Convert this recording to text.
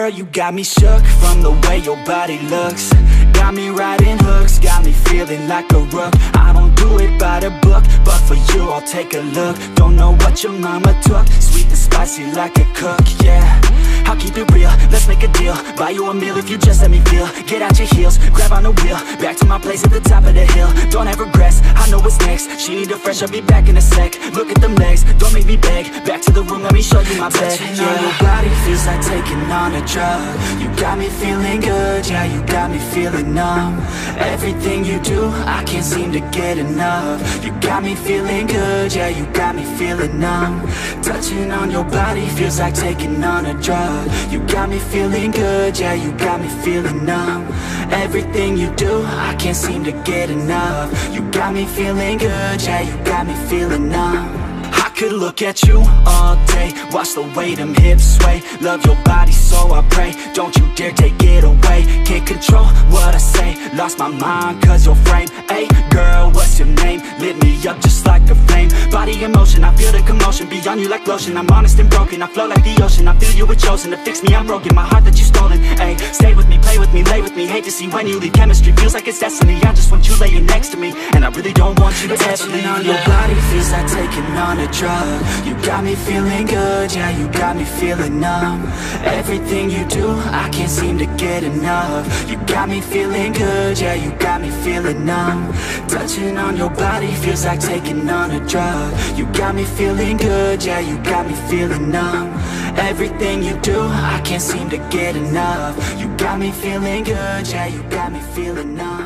you got me shook from the way your body looks. Got me riding hooks, got me feeling like a rook. I don't do it by the book, but for you I'll take a look. Don't know what your mama took, sweet and spicy like a cook, yeah. I'll keep it real, let's make a deal. Buy you a meal if you just let me feel. Get out your heels, grab on the wheel. Back to my place at the top of the hill. Don't have regrets, I know what's next. She need a fresh, I'll be back in a sec. Look at them legs, don't make me beg. Back to the room, let me show you my bed. Touching on your body feels like taking on a drug. You got me feeling good, yeah, you got me feeling numb. Everything you do, I can't seem to get enough. You got me feeling good, yeah, you got me feeling numb. Touching on your body feels like taking on a drug. You got me feeling good, yeah, you got me feeling numb. Everything you do, I can't seem to get enough. You got me feeling good, yeah, you got me feeling numb. I could look at you all day, watch the way them hips sway. Love your body so I pray, don't you dare take it away. Can't control what I say, lost my mind cause your frame. Hey girl, what's your name? Lit me up just like a flame. Body in motion, I feel the commotion. Beyond you like lotion, I'm honest and broken. I flow like the ocean, I feel you were chosen to fix me, I'm broken. My heart that you stolen, hey. Stay with me, play with me, lay with me. Hate to see when you leave, chemistry feels like it's destiny. I just want you laying next to me, and I really don't want you to ever leave. On your body feels like taking on a drug. You got me feeling good, yeah, you got me feeling numb. Everything you do, I can't seem to get enough. You got me feeling good, yeah, you got me feeling numb. Touching on your body feels like taking on a drug. You got me feeling good, yeah, you got me feeling numb. Everything you do, I can't seem to get enough. You got me feeling good, yeah, you got me feeling numb.